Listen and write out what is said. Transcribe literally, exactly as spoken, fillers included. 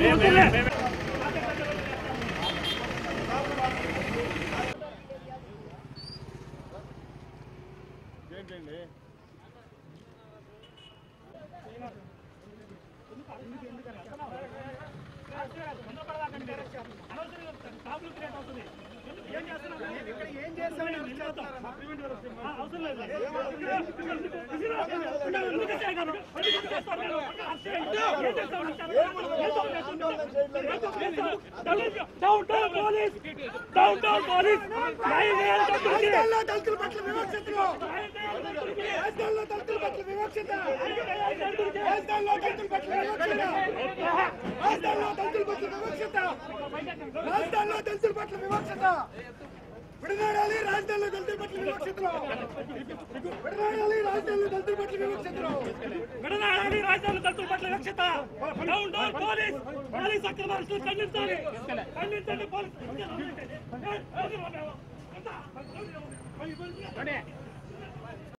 Down down police! Down down police! రాజధానిలో దళితుల పట్ల వివక్షత! రాజధానిలో దళితుల పట్ల వివక్షత! రాజధానిలో దళితుల పట్ల వివక్షత! రాజధానిలో దళితుల పట్ల వివక్షత! రాజధానిలో దళితుల పట్ల వివక్షత! విడనాడాలి రాజధానిలో దళితుల పట్ల వివక్షతలో! విడనాడాలి రాజధానిలో దళితుల పట్ల వివక్షతలో! విడనాడాలి రాజధానిలో దళితుల పట్ల వివక్షత! Down down police! పోలీస్ అక్రమాలను ఖండించాలి! ఖండించండి పోలీస్!